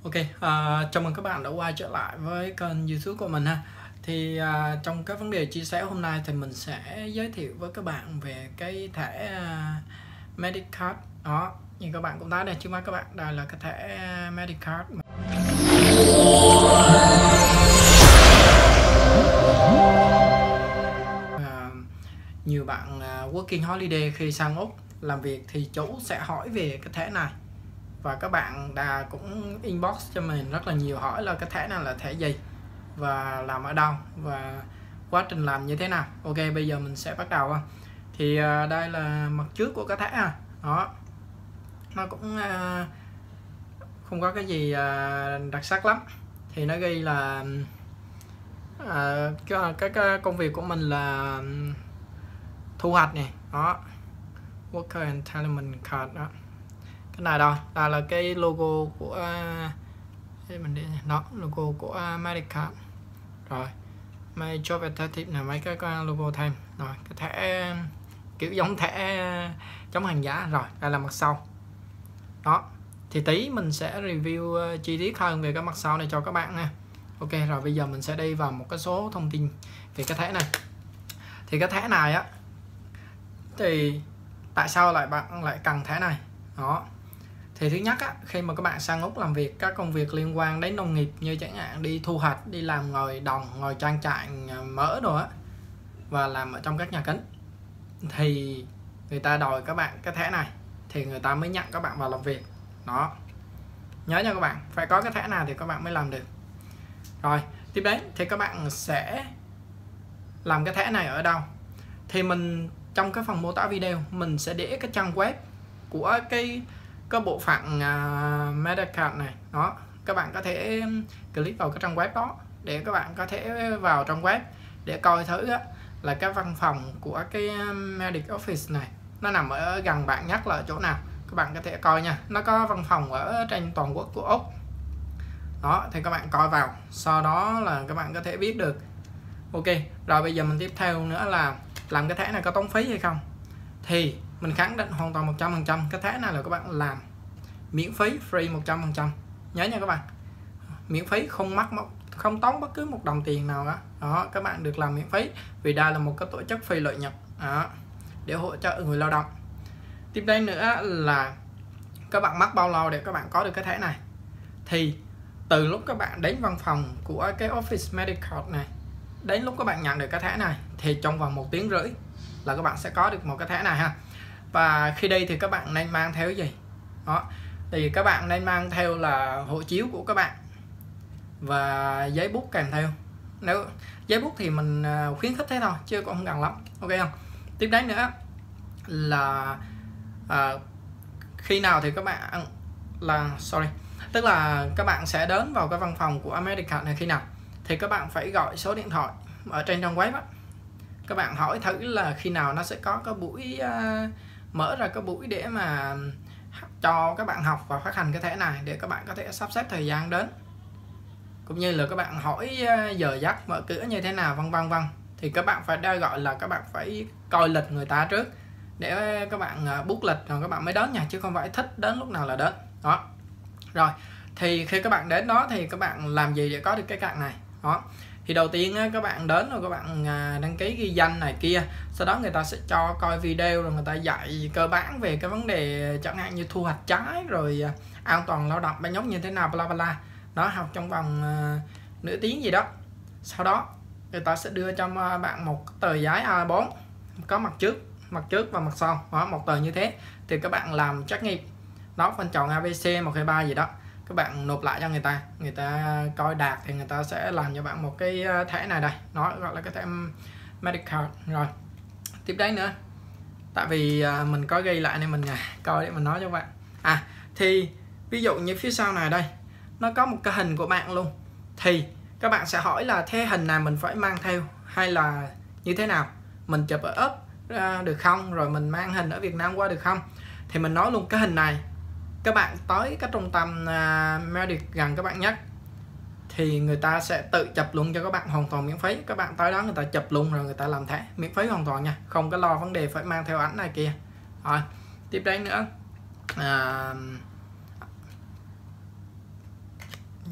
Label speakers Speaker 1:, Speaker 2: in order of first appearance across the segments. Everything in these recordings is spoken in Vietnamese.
Speaker 1: Ok, chào mừng các bạn đã quay trở lại với kênh YouTube của mình ha. Thì trong cái vấn đề chia sẻ hôm nay thì mình sẽ giới thiệu với các bạn về cái thẻ Medicard đó. Như các bạn cũng thấy đây trước mắt các bạn, đây là cái thẻ Medicard. Nhiều bạn working holiday khi sang Úc làm việc thì chủ sẽ hỏi về cái thẻ này, và các bạn cũng inbox cho mình rất là nhiều hỏi là cái thẻ này là thẻ gì và làm ở đâu và quá trình làm như thế nào. Ok, bây giờ mình sẽ bắt đầu. Thì đây là mặt trước của cái thẻ đó, nó cũng không có cái gì đặc sắc lắm. Thì nó ghi là cái công việc của mình là thu hoạch này đó, Worker Entitlement Card đó. Cái này đâu, đây là cái logo của mình đi đó, logo của Medicard. Rồi My Job Adaptive là mấy cái logo thêm. Rồi cái thẻ kiểu giống thẻ chống hàng giả. Rồi đây là mặt sau đó, thì tí mình sẽ review chi tiết hơn về cái mặt sau này cho các bạn nha. Ok, rồi bây giờ mình sẽ đi vào một cái số thông tin về cái thẻ này. Thì cái thẻ này á, thì tại sao bạn lại cần thẻ này đó? Thì thứ nhất á, khi mà các bạn sang Úc làm việc, các công việc liên quan đến nông nghiệp như chẳng hạn đi thu hoạch, đi làm ngồi đồng, ngồi trang trại mỡ đồ á, và làm ở trong các nhà kính, thì người ta đòi các bạn cái thẻ này thì người ta mới nhận các bạn vào làm việc đó. Nhớ nha các bạn, phải có cái thẻ này thì các bạn mới làm được. Rồi tiếp đến thì các bạn sẽ làm cái thẻ này ở đâu? Thì mình trong cái phần mô tả video mình sẽ để cái trang web của cái bộ phận Medicard này đó. Các bạn có thể click vào cái trang web đó để các bạn có thể vào trong web để coi thử là cái văn phòng của cái Medic Office này nó nằm ở gần bạn nhất là ở chỗ nào. Các bạn có thể coi nha, nó có văn phòng ở trên toàn quốc của Úc đó, thì các bạn coi vào, sau đó là các bạn có thể biết được. Ok, rồi bây giờ mình tiếp theo nữa là làm cái thẻ này có tốn phí hay không. Thì mình khẳng định hoàn toàn 100% cái thẻ này là các bạn làm miễn phí, free 100%. Nhớ nha các bạn, miễn phí, không tốn bất cứ một đồng tiền nào đó. Các bạn được làm miễn phí vì đây là một cái tổ chức phi lợi nhuận đó, để hỗ trợ người lao động. Tiếp đây nữa là các bạn mất bao lâu để các bạn có được cái thẻ này. Thì từ lúc các bạn đến văn phòng của cái Office Medicard này đến lúc các bạn nhận được cái thẻ này thì trong vòng 1 tiếng rưỡi là các bạn sẽ có được một cái thẻ này ha. Và khi đi thì các bạn nên mang theo cái gì đó? Thì các bạn nên mang theo là hộ chiếu của các bạn và giấy bút kèm theo. Nếu giấy bút thì mình khuyến khích thế thôi chứ cũng không cần lắm, ok không? Tiếp đến nữa là khi nào thì các bạn tức là các bạn sẽ đến vào cái văn phòng của Medicard này khi nào thì các bạn phải gọi số điện thoại ở trên trang web các bạn hỏi thử là khi nào nó sẽ có cái buổi mở ra cái buổi để mà cho các bạn học và phát hành cái thẻ này, để các bạn có thể sắp xếp thời gian đến, cũng như là các bạn hỏi giờ giấc mở cửa như thế nào, vân vân. Thì các bạn phải gọi là các bạn phải coi lịch người ta trước để các bạn book lịch rồi các bạn mới đến nha, chứ không phải thích đến lúc nào là đến đó. Rồi thì khi các bạn đến đó thì các bạn làm gì để có được cái card này đó? Thì đầu tiên các bạn đến rồi các bạn đăng ký ghi danh này kia, sau đó người ta sẽ cho coi video rồi người ta dạy cơ bản về cái vấn đề chẳng hạn như thu hoạch trái rồi an toàn lao động, ban nhóc như thế nào, bla bla đó, học trong vòng nửa tiếng gì đó. Sau đó người ta sẽ đưa cho bạn một tờ giấy A4 có mặt trước và mặt sau đó, một tờ như thế. Thì các bạn làm trắc nghiệm đó, phân chọn ABC 1 2 3 gì đó, các bạn nộp lại cho người ta coi đạt thì người ta sẽ làm cho bạn một cái thẻ này đây, nó gọi là cái thẻ Medicard. Rồi tiếp đến nữa, tại vì mình có ghi lại nên mình coi để mình nói cho các bạn. Thì ví dụ như phía sau này đây nó có một cái hình của bạn luôn, thì các bạn sẽ hỏi là thế hình này mình phải mang theo hay là như thế nào, mình chụp ở ốp được không, rồi mình mang hình ở Việt Nam qua được không. Thì mình nói luôn, cái hình này các bạn tới cái trung tâm Medic gần các bạn nhất thì người ta sẽ tự chụp luôn cho các bạn hoàn toàn miễn phí. Các bạn tới đó người ta chụp luôn rồi người ta làm thẻ miễn phí hoàn toàn nha, không có lo vấn đề phải mang theo ảnh này kia. Rồi tiếp đến nữa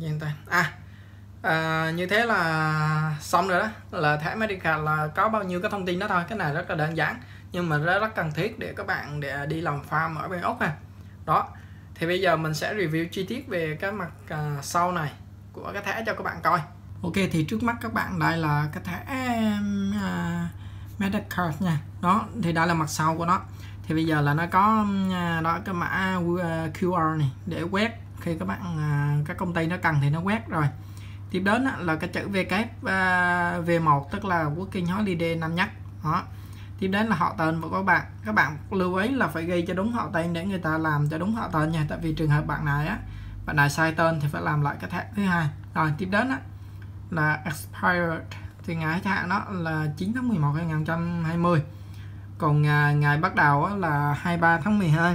Speaker 1: như thế là xong rồi đó, là thẻ Medicard là có bao nhiêu cái thông tin đó thôi. Cái này rất là đơn giản nhưng mà rất cần thiết để các bạn để đi làm farm ở bên Úc ha. Đó thì bây giờ mình sẽ review chi tiết về cái mặt sau này của cái thẻ cho các bạn coi. Ok, thì trước mắt các bạn đây là cái thẻ Medicard nha. Đó thì đây là mặt sau của nó. Thì bây giờ là nó có đó cái mã QR này để quét khi các bạn các công ty nó cần thì nó quét rồi. Tiếp đến là cái chữ V1 tức là Working Holiday năm nhất. Đó. Tiếp đến là họ tên của các bạn lưu ý là phải ghi cho đúng họ tên để người ta làm cho đúng họ tên nha. Tại vì trường hợp bạn này sai tên thì phải làm lại cái thẻ thứ hai. Rồi tiếp đến là expired thì ngày hết hạn đó là 9 tháng 11 2020. Còn ngày bắt đầu là 23 tháng 12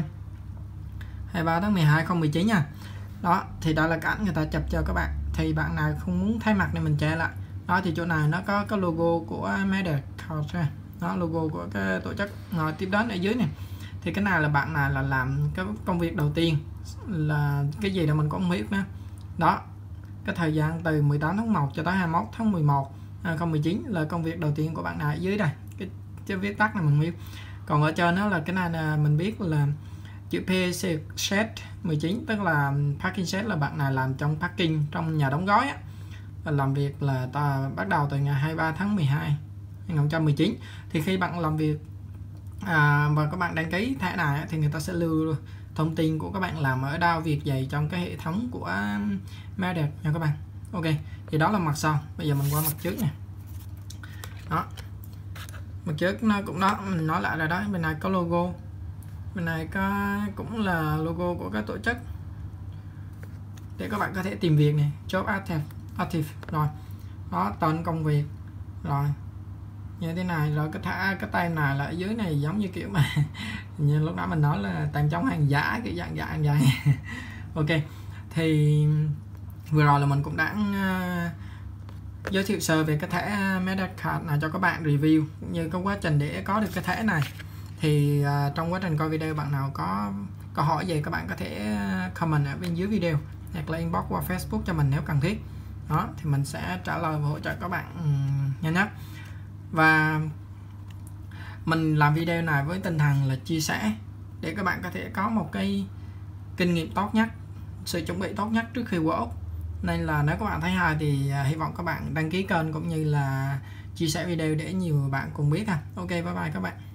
Speaker 1: 2019 nha. Đó thì đó là cảnh người ta chụp cho các bạn. Thì bạn nào không muốn thay mặt này mình che lại. Đó thì chỗ này nó có cái logo của Medicard ha. Đó logo của cái tổ chức. Rồi tiếp đến ở dưới này thì cái này là bạn này là làm cái công việc đầu tiên là cái gì đó mình cũng không biết nữa. Đó cái thời gian từ 18 tháng 1 cho tới 21 tháng 11 2019 là công việc đầu tiên của bạn này ở dưới đây. Cái viết tắt này mình biết. Còn ở trên đó là cái này là mình biết là chữ PC set 19 tức là parking set là bạn này làm trong parking trong nhà đóng gói và làm việc là bắt đầu từ ngày 23 tháng 12 2019. Thì khi bạn làm việc và các bạn đăng ký thẻ này thì người ta sẽ lưu thông tin của các bạn làm ở đâu, việc gì trong cái hệ thống của Medicard nha các bạn. Ok thì đó là mặt sau. Bây giờ mình qua mặt trước nha. Đó mặt trước nó cũng đó, mình nói lại rồi đó. Bên này có logo, bên này có cũng là logo của các tổ chức để các bạn có thể tìm việc này, job active rồi đó, tên công việc rồi như thế này. Rồi cái tay này là ở dưới này giống như kiểu mà như lúc đó mình nói là tàn trong hàng giả, cái dạng vậy. Ok thì vừa rồi là mình cũng đã giới thiệu sơ về cái thẻ Medicard này cho các bạn review cũng như cái quá trình để có được cái thẻ này. Thì trong quá trình coi video bạn nào có câu hỏi gì các bạn có thể comment ở bên dưới video hoặc là inbox qua Facebook cho mình nếu cần thiết. Đó thì mình sẽ trả lời và hỗ trợ các bạn nhanh nhất. Và mình làm video này với tinh thần là chia sẻ để các bạn có thể có một cái kinh nghiệm tốt nhất, sự chuẩn bị tốt nhất trước khi qua Úc. Nên là nếu các bạn thấy hay thì hy vọng các bạn đăng ký kênh cũng như là chia sẻ video để nhiều bạn cùng biết ha. Ok bye bye các bạn.